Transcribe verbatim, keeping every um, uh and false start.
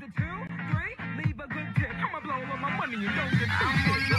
it two, three, leave a good tip. I'ma blow all my money and don't get